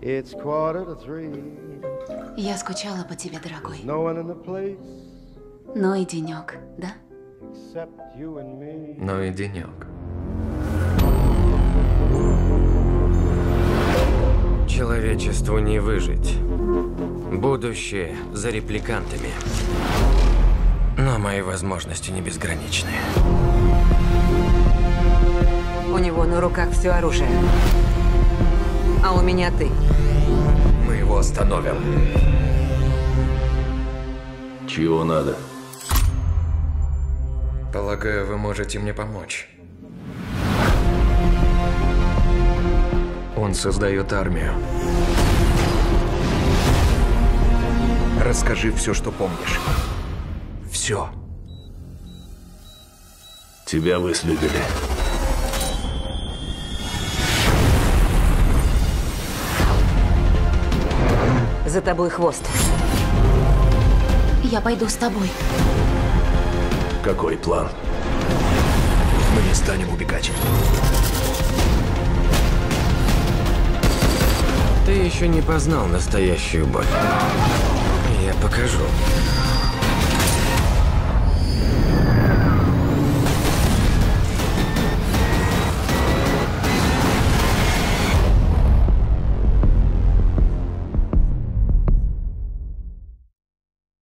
It's 2:45. Я скучала по тебе, дорогой. No one in the place Ну и денек, да? except you and me. Ну и денек. Человечеству не выжить. Будущее за репликантами. Но мои возможности не безграничны. У него на руках все оружие. А у меня ты. Мы его остановим. Чего надо? Полагаю, вы можете мне помочь. Он создает армию. Расскажи все, что помнишь. Все. Тебя выследили. За тобой хвост. Я пойду с тобой. Какой план? Мы не станем убегать. Ты еще не познал настоящую боль. Я покажу.